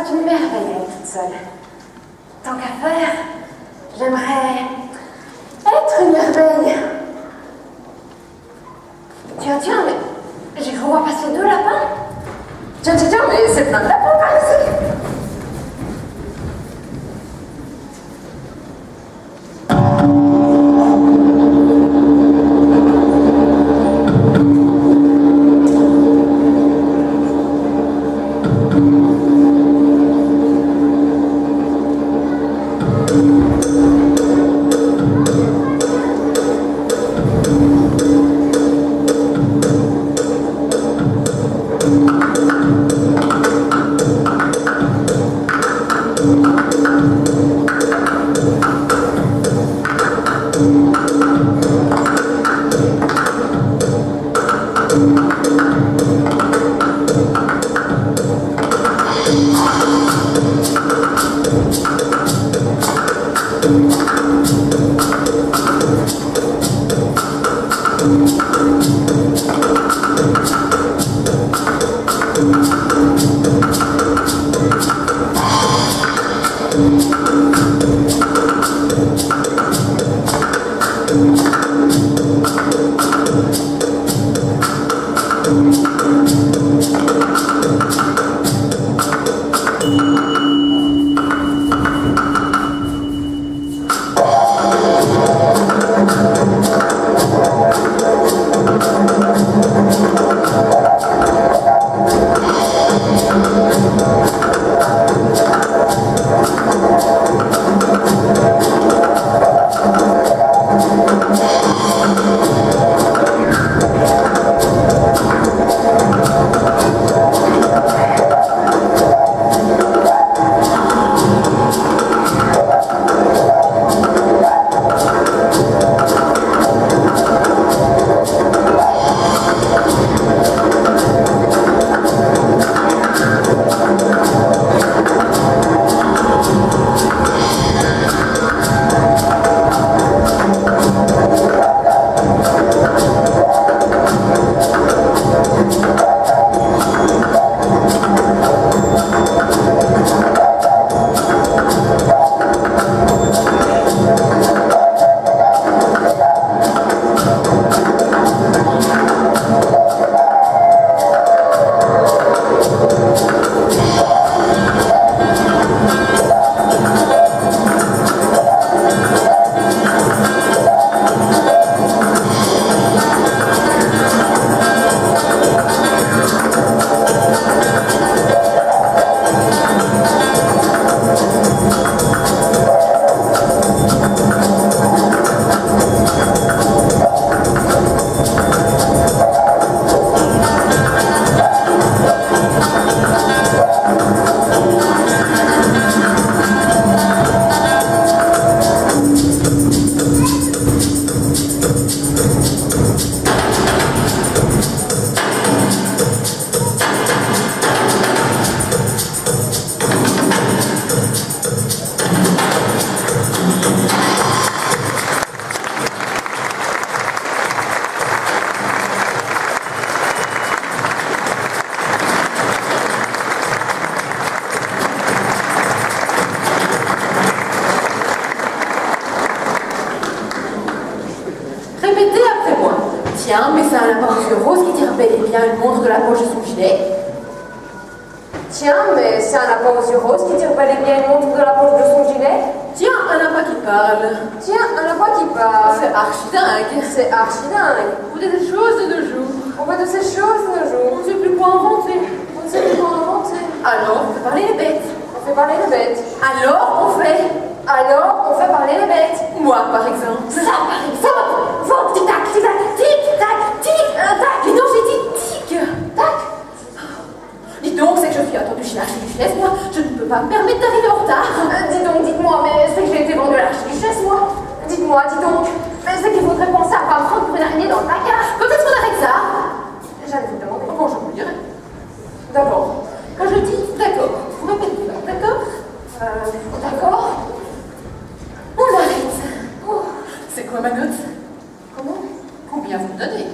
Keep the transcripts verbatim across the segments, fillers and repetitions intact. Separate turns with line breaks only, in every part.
serait une merveille à être toute seule. Tant qu'à faire, j'aimerais être une merveille. Tiens, tiens, mais j'y vois passer deux lapins. Tiens, tiens, tiens, mais c'est plein de lapins par ici.
Tiens, mais c'est un lapin aux yeux roses qui tire bel et bien une montre de la poche de son gilet.
Tiens, mais c'est un lapin aux yeux roses qui tire bel et bien une montre de la poche de son gilet.
Tiens, un lapin qui parle.
Tiens, un lapin qui parle.
C'est archi dingue.
C'est archi dingue.
On fait des choses de nos jours.
On fait de ces choses de nos jours.
On ne sait plus quoi inventer.
On ne sait plus quoi inventer.
Alors, on fait parler les bêtes.
On fait parler les bêtes.
Alors, on fait...
Alors, on fait parler les bêtes.
Moi, par exemple.
Ça, par exemple. Vente, tic-tac, tic-tac, tic-tac, tic-tac.
Dis donc, j'ai dit tic-tac. Dis donc, c'est que je suis attendue chez l'archiduchesse, moi. Je ne peux pas me permettre d'arriver en retard.
Euh, dis donc, dites-moi, mais c'est que j'ai été vendue à l'archiduchesse, moi. Dites-moi, dis donc. Mais c'est qu'il faudrait penser à pas me prendre pour une araignée dans le placard.
Quand est-ce qu'on arrête ça?
J'allais vous demander.
Quand je vous le dirai.
D'accord.
Quand je dis d'accord, vous répétez là, d'accord?
Euh, d'accord.
On arrête. Oh, c'est quoi ma note?
Comment?
Combien vous me donnez?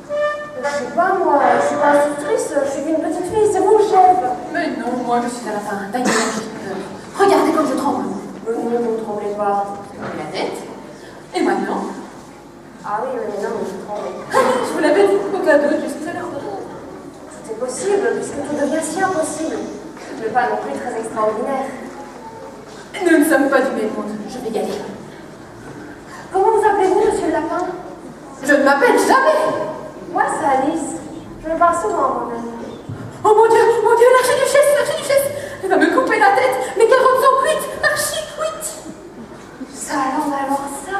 Je sais pas, moi, je suis pas institutrice, je suis qu'une petite fille, c'est vous le chef.
Mais non, moi je suis à la fin enfin, Diana, j'ai peur. Regardez comme je tremble.
Euh, non, vous ne tremblez pas.
Et la tête. Et maintenant.
Ah oui, mais non, mais vous tremblez.
Je vous l'avais dit, aucun doute, jusqu'à l'heure de l'heure.
Tout est possible, puisque tout devient si impossible. Mais pas non plus très extraordinaire.
Nous ne sommes pas du même monde. Je vais y aller.
Comment vous appelez-vous, monsieur le lapin?
Je ne m'appelle jamais.
Moi, c'est Alice. Je me parle souvent à moi-même.
Oh mon Dieu, mon Dieu, l'archiduchesse, l'archiduchesse. Elle va me couper la tête. Mes carottes sont cuites. Archi cuites.
Ça alors, alors ça.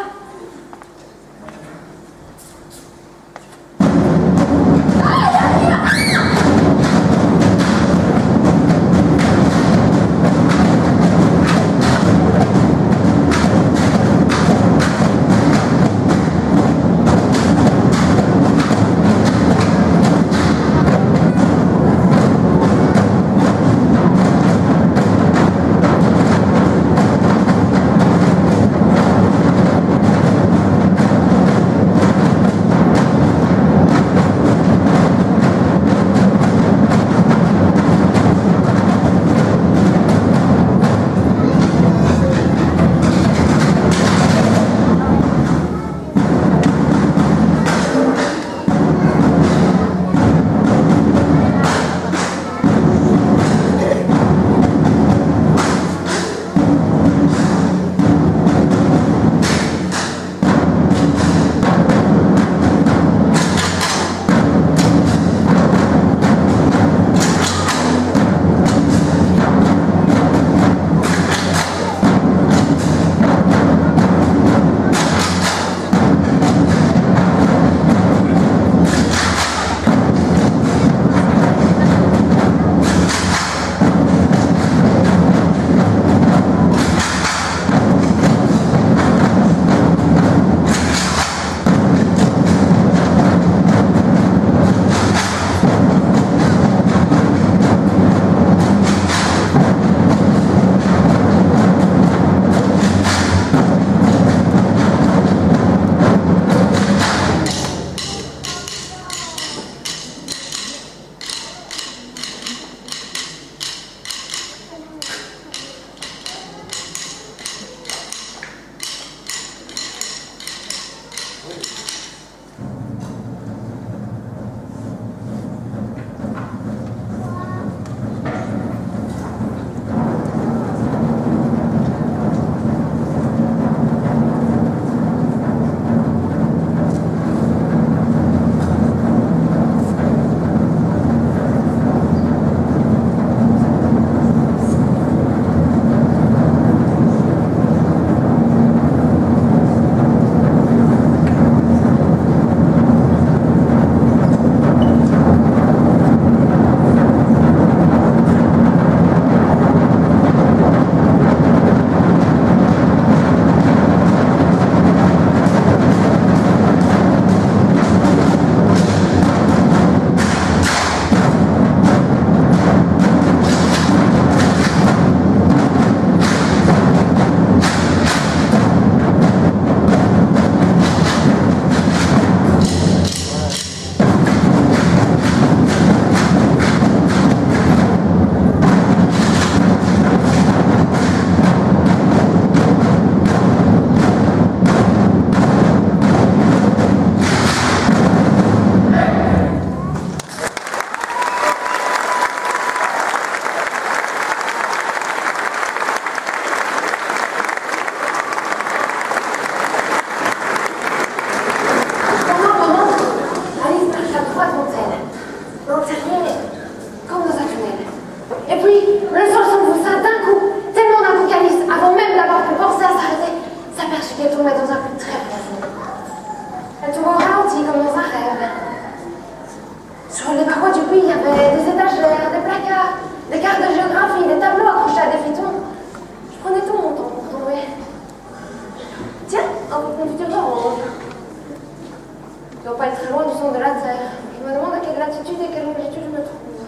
Je dois pas être très loin du centre de la Terre. Je me demande à quelle latitude et quelle longitude je me trouve.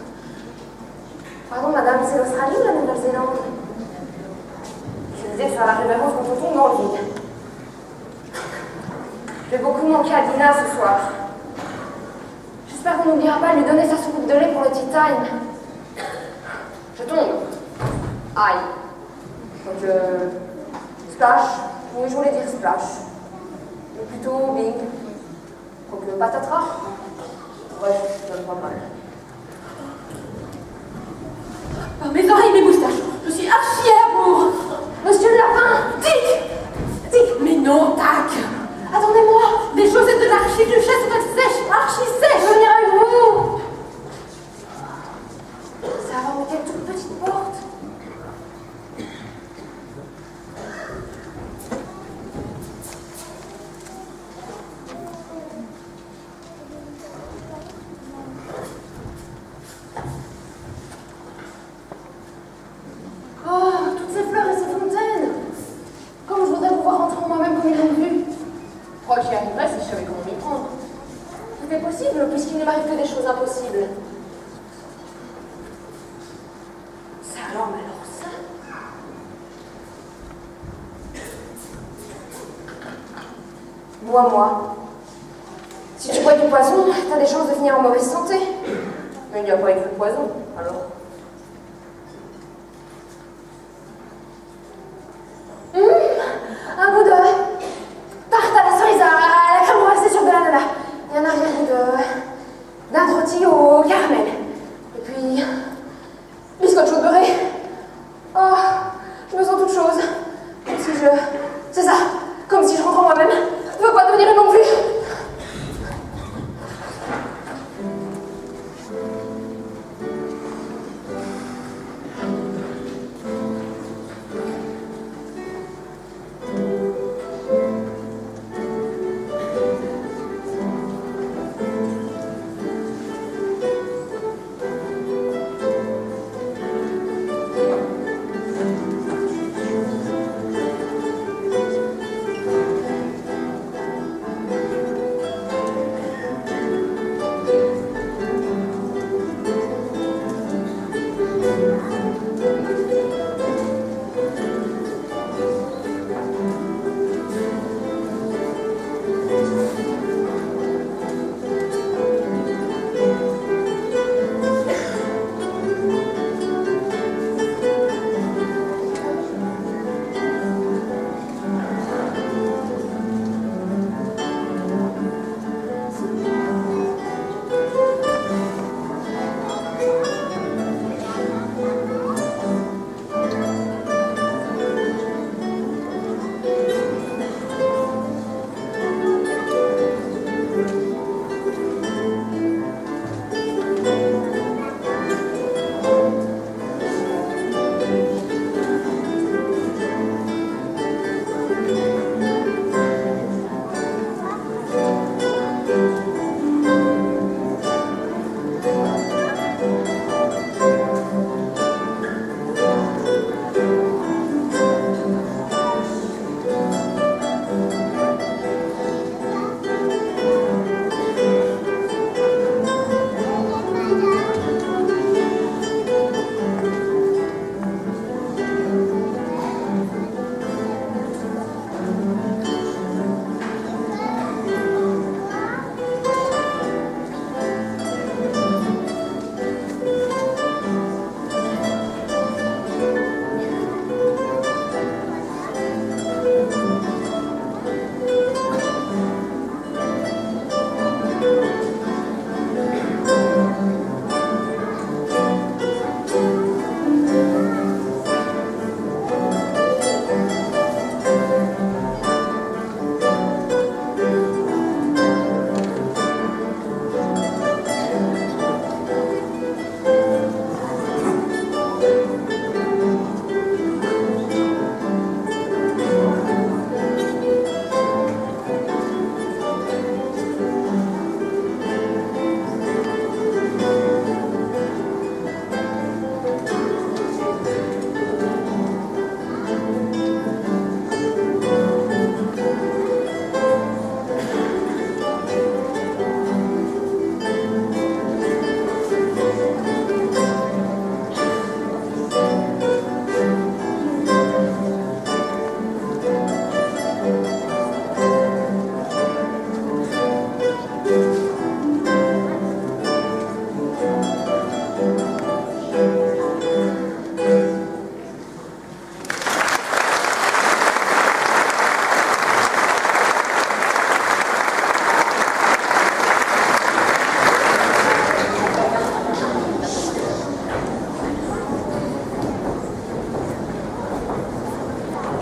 Pardon, madame, c'est l'Australie ou la Nouvelle-Zélande? Je me disais que ça va révérence quand on tombe dans le vide. Je vais beaucoup manquer à Dina ce soir. J'espère qu'on n'oubliera pas de lui donner sa soucoupe de lait pour le tea time. Je tombe. Aïe. Donc, euh, splash. Oui, je voulais dire splash. Ou plutôt bing. Donc, euh, patatras. Bref, ça me va mal.
Par mes oreilles, mes moustaches, je suis archi à la bourre.
Monsieur le lapin!
Dick! Dick! Mais non, tac!
Attendez-moi!
Des chaussettes de l'archiduchesse sont sèches, archi
Je
sèches!
veux venir avec vous! Ça va avoir quelle toute petite porte. Oh, toutes ces fleurs et ces fontaines! Comme je voudrais pouvoir rentrer en moi-même comme ils l'ont vu. Je crois que j'y arriverais si je savais comment m'y prendre. C'était possible, puisqu'il ne m'arrive que des choses impossibles. Ça alors, mais alors ça... Bois-moi. Si tu bois du poison, t'as des chances de finir en mauvaise santé. Mais il n'y a pas écrit de poison, alors... Mmh, un goût de tarte à la cerise, à, à la crème glacée sur de l'ananas. Et un arrière-goût de d'un rôti au caramel. Et puis, biscotte chaude beurrée. Oh, je me sens toute chose. Comme si je... C'est ça, comme si je rentre en moi-même. Je veux pas devenir une non plus.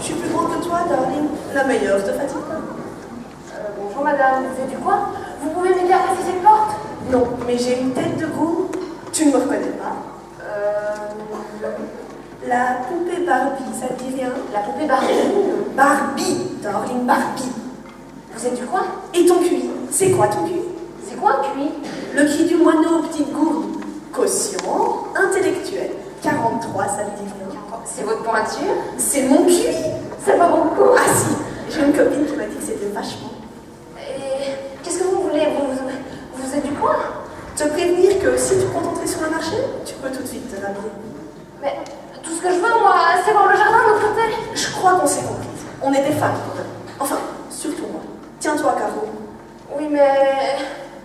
suis plus grande que toi, darling. La meilleure te fatigue pas.
Euh, bonjour madame, vous êtes du coin? Vous pouvez m'aider à passer cette porte?
Non, mais j'ai une tête de goût. Tu ne me reconnais pas?
Euh...
La poupée Barbie, ça te dit rien?
La poupée Barbie?
Barbie, darling, Barbie.
Vous êtes du coin?
Et ton cuit? C'est quoi ton cuit?
C'est quoi un cuit?
Le cuit du moineau aux petites gourdes. Quotient intellectuel. quarante-trois, ça te dit rien?
C'est votre pointure?
C'est mon cuit.
C'est pas beaucoup.
Ah si, j'ai une copine qui m'a dit que c'était vachement.
Et qu'est-ce que vous voulez? vous, vous, vous êtes du coin?
Te prévenir que si tu comptes entrer sur le marché, tu peux tout de suite te rhabiller.
Mais tout ce que je veux, moi, c'est voir le jardin de l'autre côté.
Je crois qu'on s'est compris. On est des femmes, quand même. Enfin, surtout moi. Tiens-toi, Caro.
Oui, mais...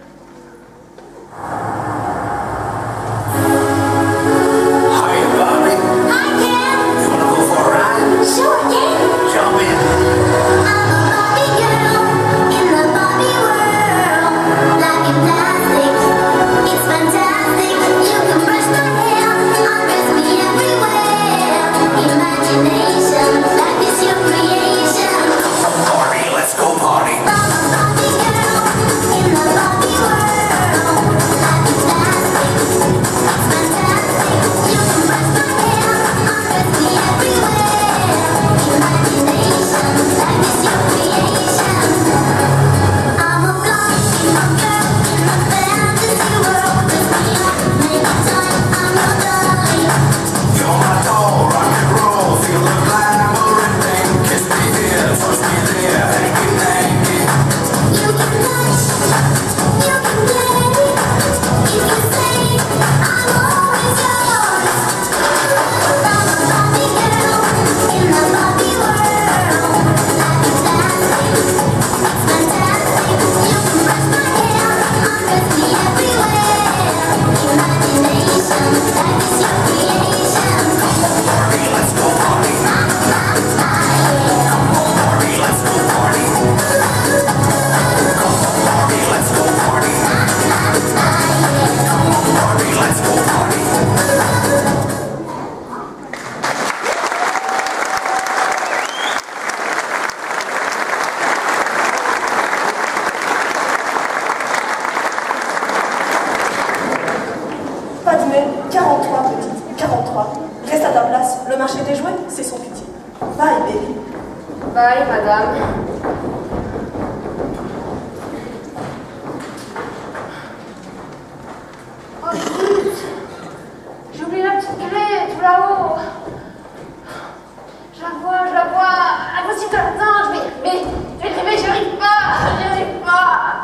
quarante-trois, petite, quarante-trois. Reste à ta place, le marché des jouets, c'est son pitié. Bye, baby.
Bye, madame. Oh, zut! J'ai oublié la petite clé, tout là-haut. Je la vois, je la vois. Impossible de l'atteindre. Je vais, mais, je vais arriver, j'y arrive pas. J'y arrive pas.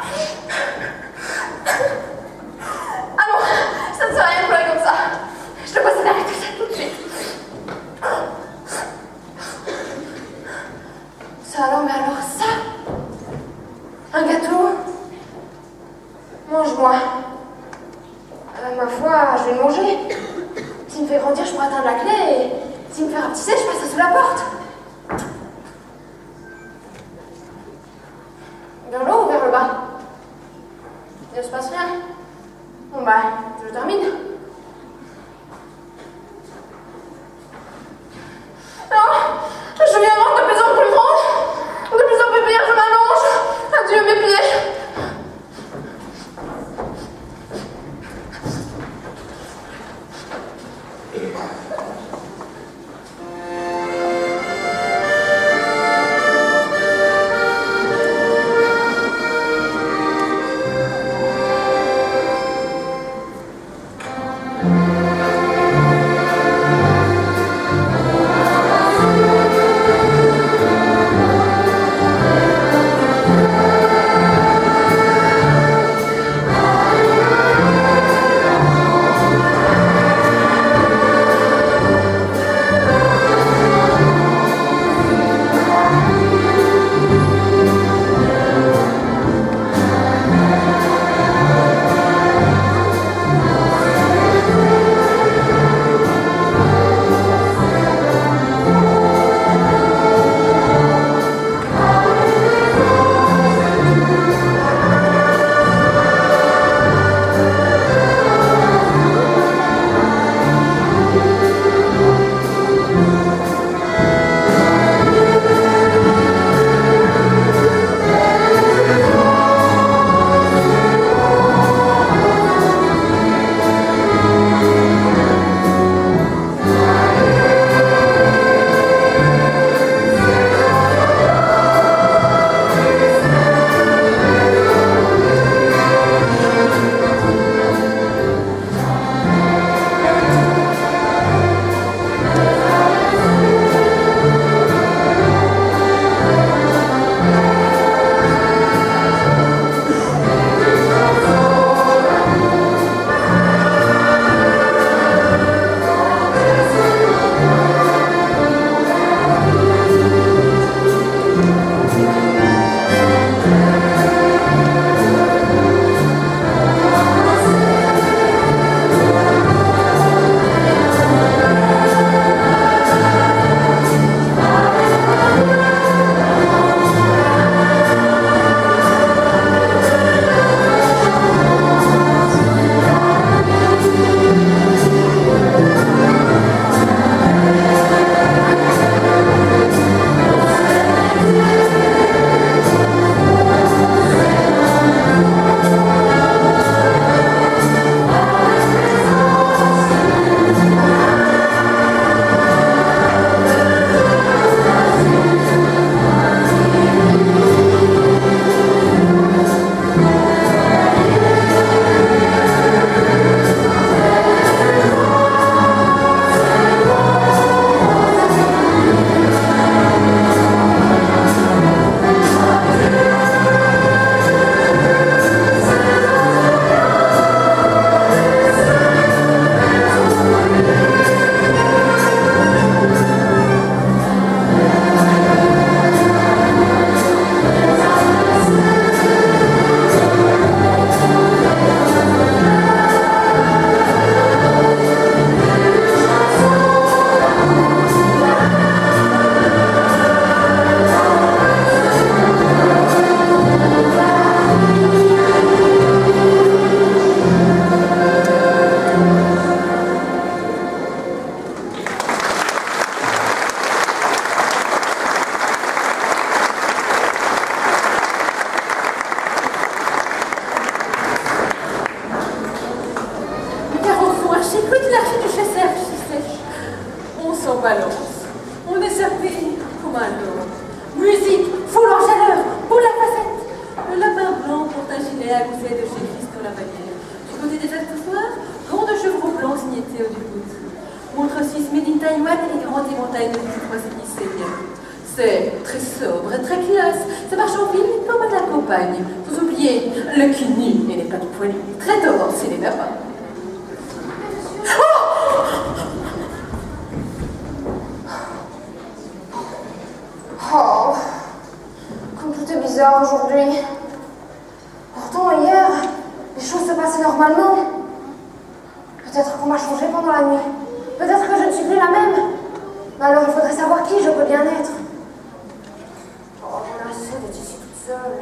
Ah non, ça ne sert à rien de pleurer comme ça. Je dois passer d'arrêter ça tout de suite. Ça alors, mais alors ça? Un gâteau? Mange-moi. Euh, ma foi, je vais le manger. S'il me fait grandir, je pourrai atteindre la clé et s'il me fait rapetisser, je passe sous la porte. Vers le haut ou vers le bas? Il ne se passe rien. Bon bah, je termine. Non, je viens de plus en plus grande, de plus en plus pire, je m'allonge. Adieu mes pieds.
On est servi comme un lot. Musique, foule en chaleur, pour la facette. Le lapin blanc porte un gilet à gousset de chez Christo Lavalière. Du côté des accessoires, gants de chevreau blanc signé Théo Dubout. Montre suisse made in Taïwan et grandes éventails de petites moissonniers. C'est très sobre et très classe. Ça marche en ville comme à la campagne. Sans oublier le cul nu et les pattes poilues. Très tort, c'est les lapins.
Oh, comme tout est bizarre aujourd'hui. Pourtant, hier, les choses se passaient normalement. Peut-être qu'on m'a changé pendant la nuit. Peut-être que je ne suis plus la même. Mais alors, il faudrait savoir qui je peux bien être. Oh, j'en ai assez d'être ici toute seule.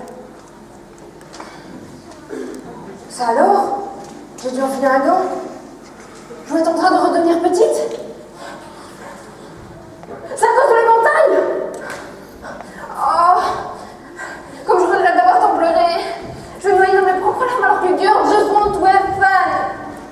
Ça alors? J'ai dû enfiler un gant? Je vais être en train de redevenir petite? C'est à cause de les montagnes? Oh, comme je regrette d'avoir tant pleuré. Je vais me noyer dans mes propres larmes alors que girl just want to have fun.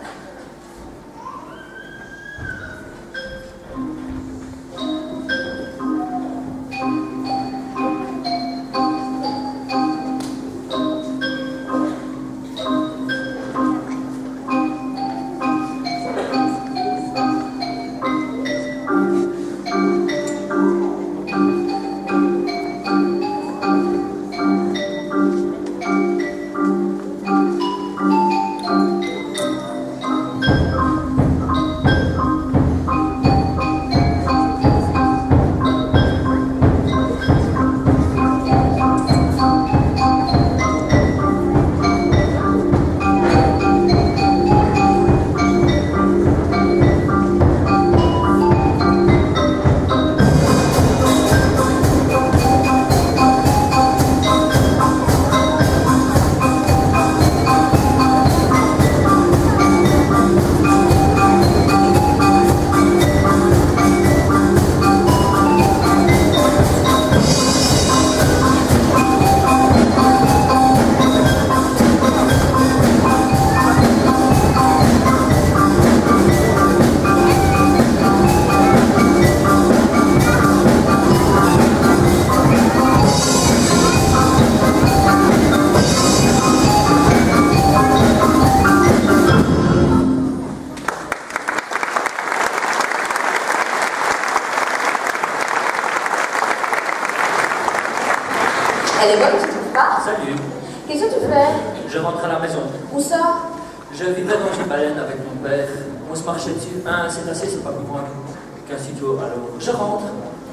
Elle est bonne, tu trouves pas?
Salut.
Qu'est-ce que tu fais?
Je rentre à la maison.
Où ça?
Je vivais dans une baleine avec mon père. On se marchait dessus. Un, c'est assez, c'est pas plus loin qu'un studio. Alors, je rentre.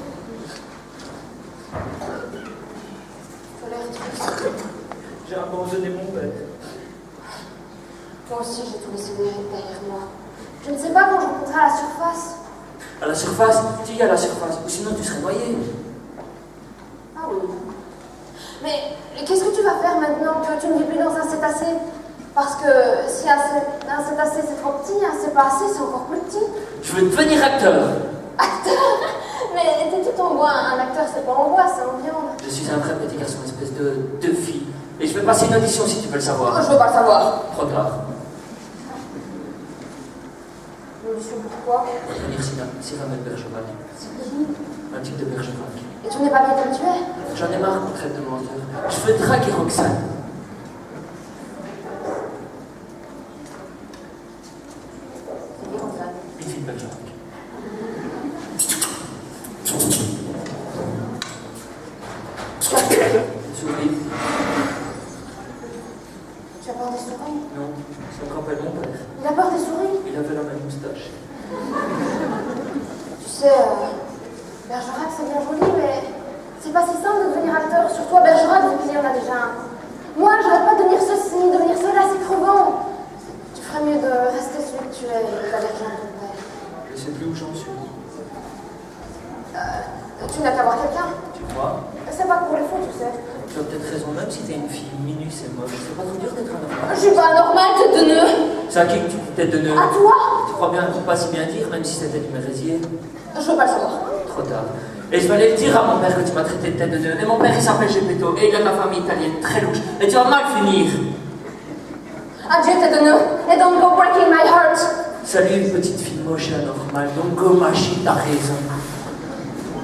Tu as l'air triste.
J'ai abandonné mon père.
Moi aussi, j'ai tout laissé derrière moi. Je ne sais pas quand je rencontrerai à la surface.
À la surface? Tu y es à la surface. Ou sinon, tu serais noyé.
Ah oui. Mais qu'est-ce que tu vas faire maintenant que tu ne vis plus dans un cétacé? Parce que si un, un cétacé c'est trop petit, un cétacé c'est encore plus petit.
Je veux devenir acteur.
Acteur? Mais t'es tout en bois. Un acteur c'est pas en bois, c'est en viande.
Je suis un vrai petit garçon, espèce de, de fille. Et je vais passer une audition si tu veux le savoir.
Oh, je veux pas le savoir.
Trop tard.
Une audition pourquoi?
Pour devenir Cyrano de Bergerac.
C'est qui?
Un type de Bergerac.
Et tu n'es pas bien comme tu es?
J'en ai marre qu'on traite de menteur. Je veux draguer Roxane.
C'est qui Roxane?
Une fille de Bergerac. Souris.
Tu as peur des souris?
Non, ça me rappelle mon père.
Il a peur des souris?
Il avait la même moustache.
Tu sais, euh, Bergerac c'est bien joli, mais c'est pas si simple de devenir acteur, surtout à Bergerac vu qu'il y en a déjà un. Moi, j'arrête pas de devenir ceci, devenir cela, c'est crevant. Tu ferais mieux de rester celui que tu es et d'aller rejoindre ton père.
Je sais plus où j'en suis.
Euh, tu n'as qu'à voir quelqu'un.
Tu crois?
C'est pas pour les fous, tu sais.
Tu as peut-être raison, même si t'es une fille minus et moche. C'est pas trop dur d'être un
Je
normal.
suis pas normale, tête de nœud.
C'est à qui que tu dis tête de nœud?
À toi?
Tu crois bien pas si bien dire, même si c'était du mérésier?
Je veux pas le savoir.
Trop tard. Et je vais aller le dire à mon père que tu m'as traité de tête de nœud. Et mon père il s'appelle Gepetto et il a de la famille italienne très louche. Et tu vas mal finir.
Adieu, tête de nœud. Et don't go breaking my heart.
Salut, petite fille moche et anormale. Donc, go, ma chie, t'as raison.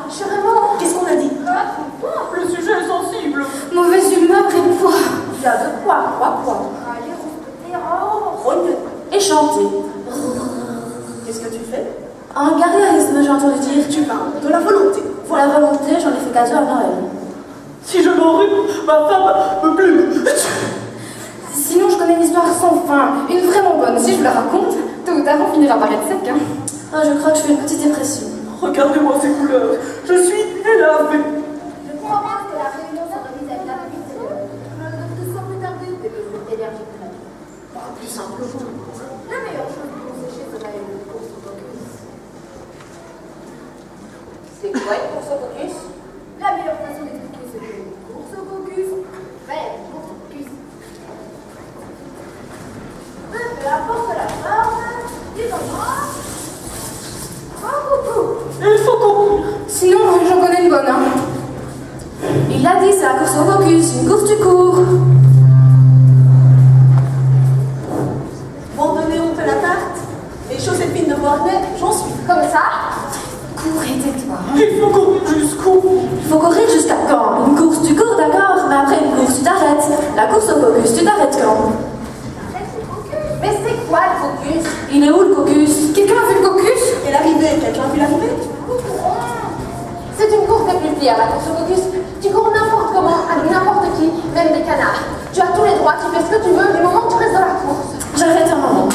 Je suis vraiment...
Qu'est-ce qu'on a dit?
Le sujet est sensible.
Mauvaise humeur et poids.
Il y a de quoi, quoi, quoi.
Allez, rouspéter, oh.
Rogner et chanter. Qu'est-ce que tu fais?
Un guerrierisme, j'ai entendu dire.
Tu parles de la volonté.
Pour la volonté, j'en ai fait cadeau à Noël.
Si je m'enrhume, ma femme me plume.
Sinon, je connais une histoire sans fin, une vraiment bonne. Si je vous la raconte, tôt ou tard, on finira par être sec. Hein.
Ah, je crois que je fais une petite dépression.
Regardez-moi ces couleurs. Je suis énervée.
Je comprends bien que la réunion s'organise avec la petite cellule. Le docteur semble tardé de besoin d'énergie pour la vie. Pas plus simplement. La meilleure chose pour sécher, c'est d'aller une course au focus.
C'est quoi une course au focus?
La meilleure façon d'expliquer ce qu'est une course au focus, ben, une course au focus. Peu importe la forme, des endroits. Oh, coucou!
Il faut courir.
Sinon, j'en connais une bonne. Hein.
Il a dit, c'est la course au focus, une course du cours.
Bon, donner on te la tarte. Les chaussettes fines de Bornay, j'en suis.
Comme ça, cours et tais-toi.
Il faut courir jusqu'où?
Il faut courir jusqu'à quand? Une course, tu cours, d'accord, mais après une course, tu t'arrêtes. La course au focus, tu t'arrêtes quand?
Mais c'est quoi le focus?
Il est où le caucus?
Quelqu'un a vu le caucus?
Et l'arrivée, quelqu'un a vu l'arrivée?
C'est une course des plus fiers, la course au focus. Tu cours n'importe comment, avec n'importe qui, même des canards. Tu as tous les droits, tu fais ce que tu veux, du moment que tu restes dans la course.
J'arrête un moment.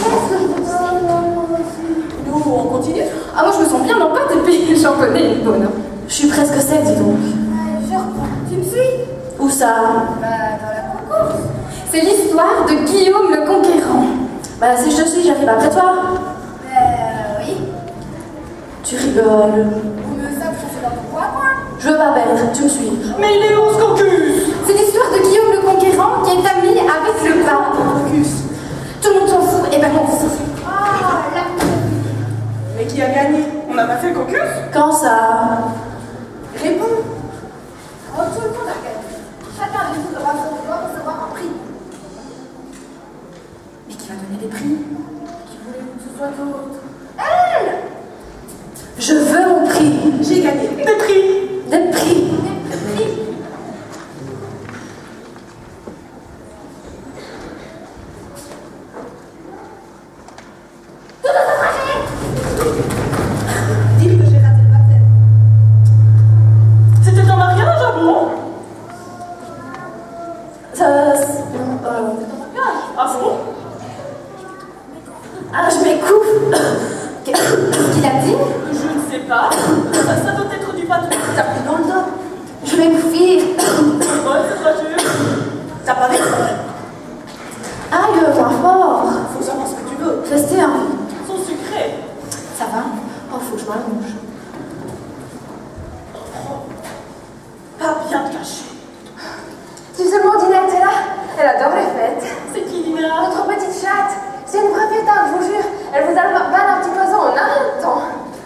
Nous, on continue?
Ah, moi je me sens bien dans le pâte et puis j'en connais une bonne.
Je suis presque sec, dis donc.
Je reprends. Tu me suis?
Où ça?
Bah, dans la course.
C'est l'histoire de Guillaume le Conquérant.
Bah, si je te suis, j'arrive après toi.
Euh, oui.
Tu rigoles.
Vous me savez que c'est dans ton coin, quoi?
Je veux pas perdre, tu me suis.
Mais il est où ce caucus?
C'est l'histoire de Guillaume le Conquérant qui est ami avec le pape.
Focus.
Tout le monde s'en fout, et ben on s'en fout.
Ah, la
Mais qui a gagné?
On n'a pas fait le caucus?
Quand ça?
Réponds.
Oh, tout le monde a gagné. Chacun de nous devra doit recevoir un prix.
Mais qui va donner des prix?
Qui voulez-vous que ce soit d'autre?
Elle!
Je veux mon prix.
J'ai gagné.
Des prix.
Des prix.
Des prix.
Dis que j'ai raté le baptême.
C'était un mariage, ah bon?
Ça. c'est- euh,
Ah bon?
Ah, je m'écouffe.
Qu'est-ce qu'il a dit?
Je ne sais pas. Ça, ça doit être du patron.
T'as pris dans le dos.
Je vais m'écouffir.
Ouais, c'est pas sûr.
T'as pas raison.
Aïe, moins fort.
Faut savoir ce que tu veux.
Restez un peu.
Ils sont sucrés.
Ça va? Oh, faut que je m'allonge.
Pas bien caché.
Si seulement Dinette est là, elle adore les fêtes.
C'est qui, Nina?
Notre petite chatte, c'est une vraie fêtarde, je vous jure. Elle vous avale un petit poison en un rien de temps.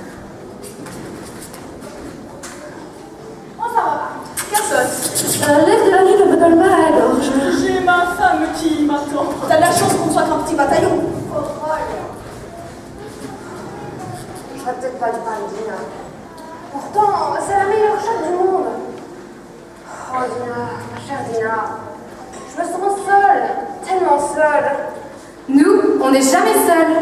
On s'en va pas.
Personne.
Euh, L'air de la nuit me donne mal à la gorge.
J'ai ma femme qui m'attend.
T'as de la chance qu'on soit qu'un petit bataillon.
Au rôle.
Je serais peut-être pas du parler Dina. Pourtant, c'est la meilleure chatte du monde. Oh Dina, ma chère Dina, je me sens seule, tellement seule. Nous, on n'est jamais seuls.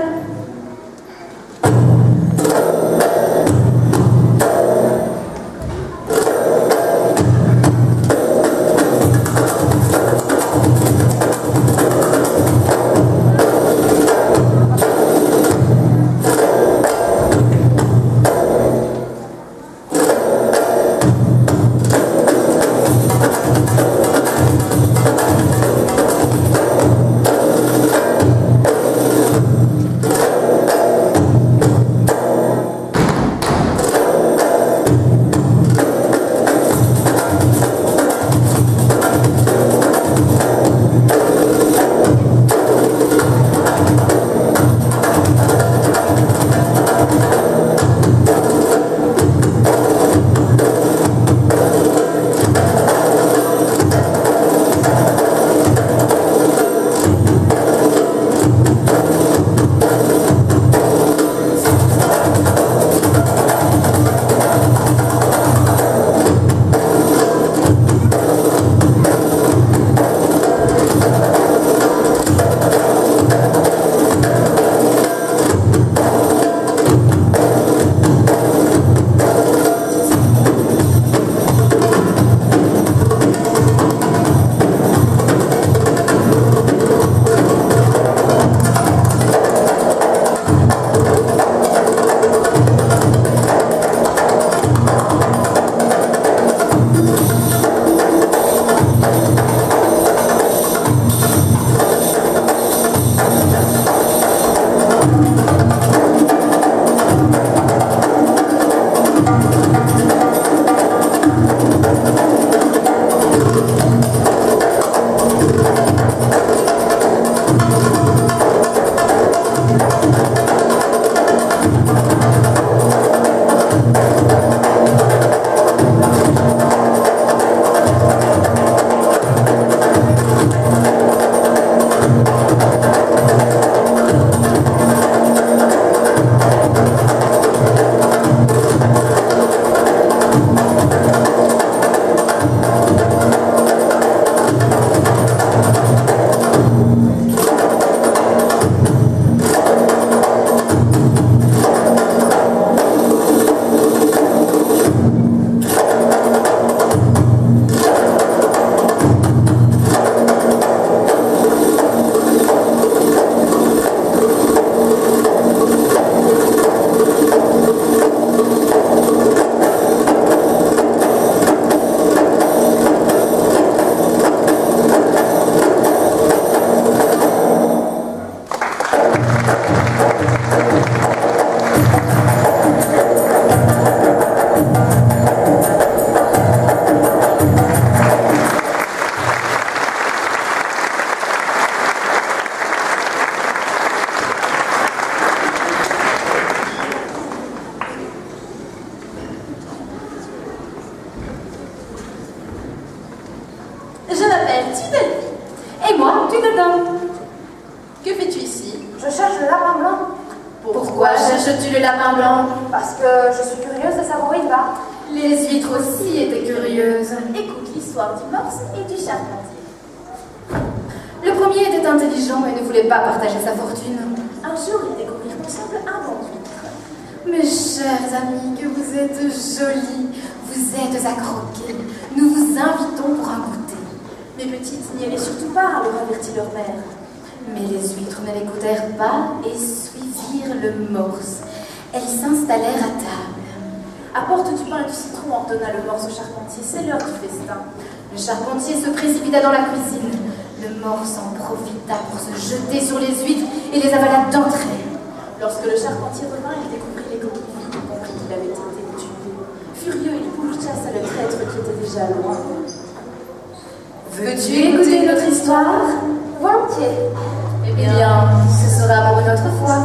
Pourquoi cherches-tu le lapin blanc?
Parce que je suis curieuse de savoir où il va.
Les huîtres aussi étaient curieuses.
Écoute l'histoire du morse et du charpentier.
Le premier était intelligent et ne voulait pas partager sa fortune.
Un jour, ils découvrirent ensemble un banc d'huîtres.
Mes chers amis, que vous êtes jolis, vous êtes à croquer. Nous vous invitons pour un goûter.
Les petites n'y allaient surtout pas, leur avertit leur mère.
Mais les huîtres ne l'écoutèrent pas et suivirent le morse. Elles s'installèrent à table.
Apporte du pain et du citron, ordonna le morse au charpentier, c'est l'heure du festin.
Le charpentier se précipita dans la cuisine. Le morse en profita pour se jeter sur les huîtres et les avala d'entrée.
Lorsque le charpentier revint, il découvrit les coquilles vides et comprit qu'il avait été tué. Furieux, il pourchassa le traître qui était déjà loin.
Veux-tu écouter notre histoire?
Volontiers.
Eh bien, ce sera pour une autre fois.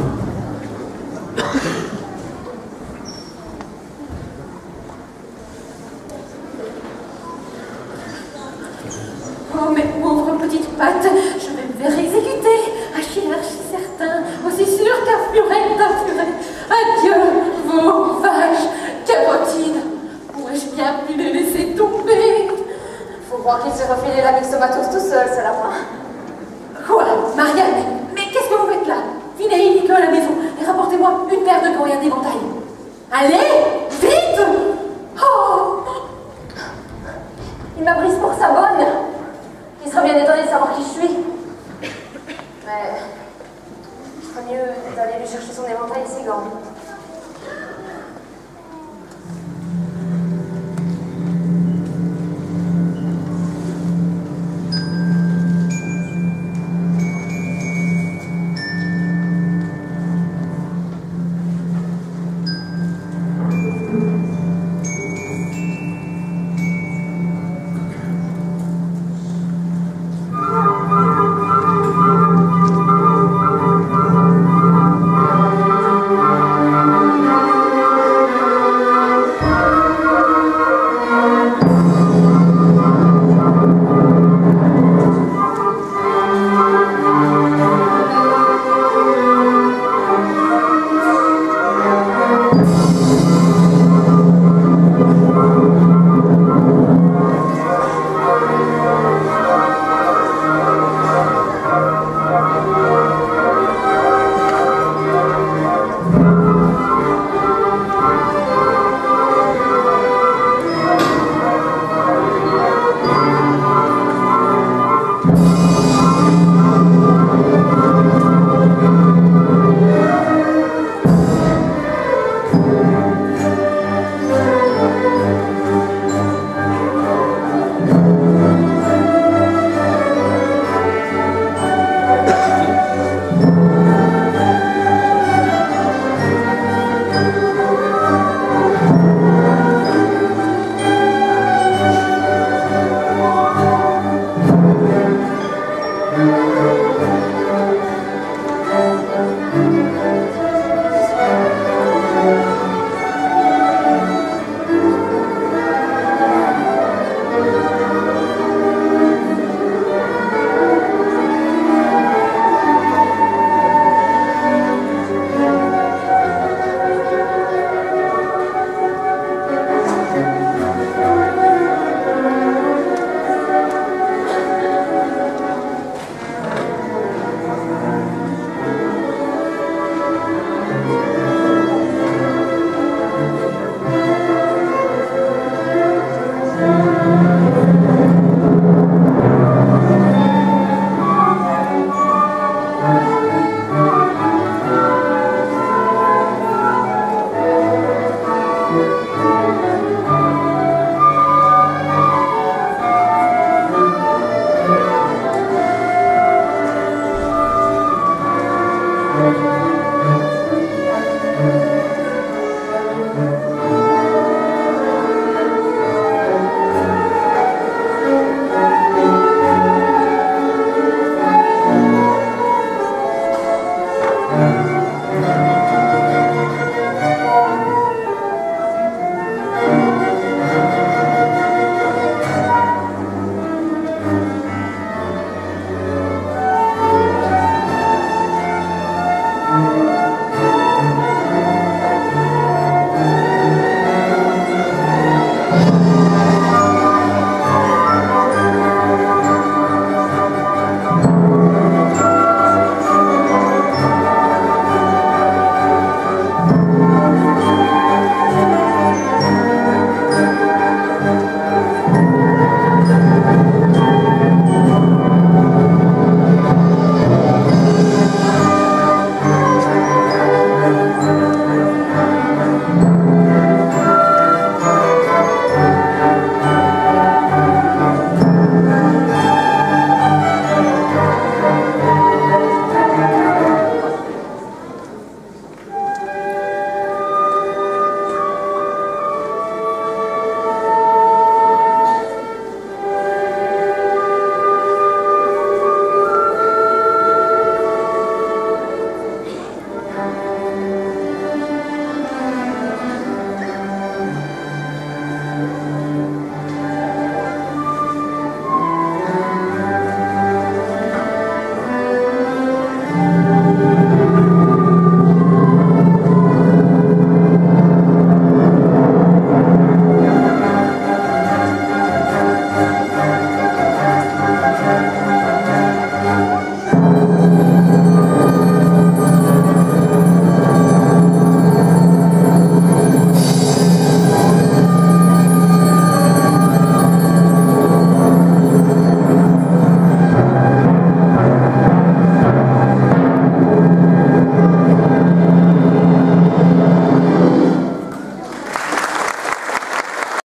Oh, mes pauvres petites pattes, je vais me faire exécuter. Achille archi certain, aussi sûr qu'un furet d'un furet. Adieu, vos vaches, carotines. Pourrais-je bien plus les laisser tomber?
Faut croire qu'il s'est refilé la myxomatose tout seul, c'est la moi.
Quoi, Marianne? Mais qu'est-ce que vous faites là? Venez illico à la maison et rapportez-moi une paire de gants et un éventail. Allez, vite! Oh!
Il m'a prise pour sa bonne. Il sera bien étonné de savoir qui je suis. Mais il ferait mieux d'aller lui chercher son éventail et ses gants.